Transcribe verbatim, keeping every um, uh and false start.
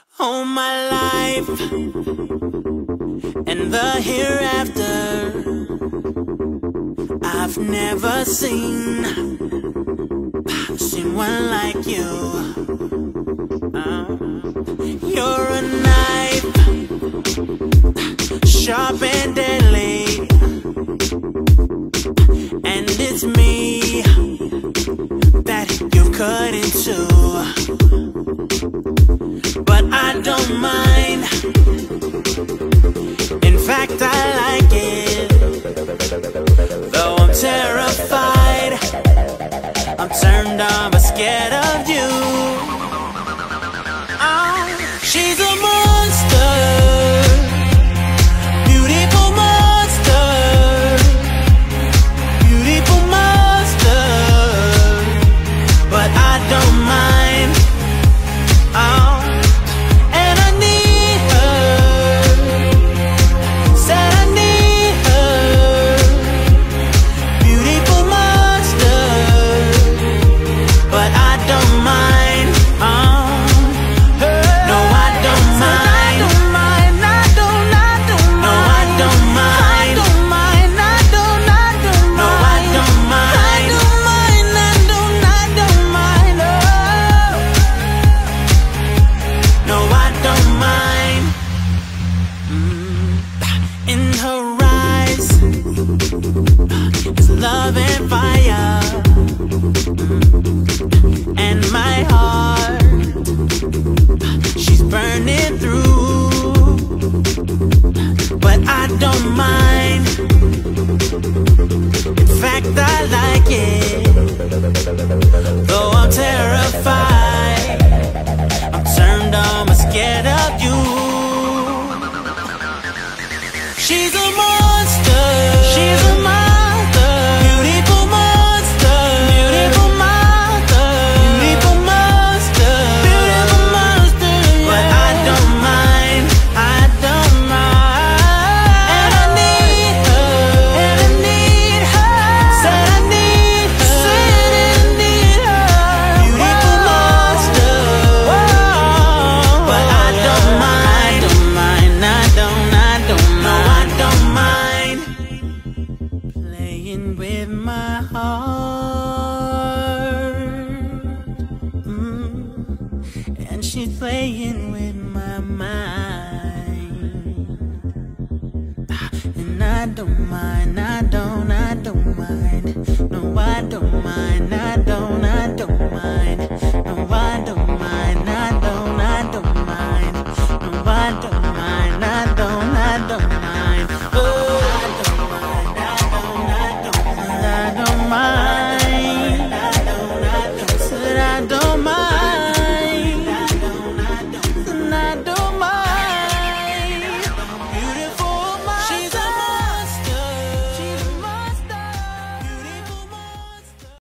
All my life and the hereafter, I've never seen seen one like you. uh, You're a knife, sharp and deadly, and it's me that you've cut into. But I don't mind, in fact I like it. Though I'm terrified, I'm turned on but scared of you. Oh, she's a monster, beautiful monster, beautiful monster. But I don't mind. Oh, love and fire, and my heart, she's burning through. But I don't mind, in fact I like it. Though I'm terrified, I'm turned on but scared of you. She's a monster, she's a monster. With my heart, mm, and she's playing with my mind. And I don't mind, I don't, I don't mind. No, I don't mind, I don't, I don't mind. No, I don't mind, I don't, I don't mind. No, I don't mind, I don't, I don't mind. Oh, mind. I don't mind. I don't mind.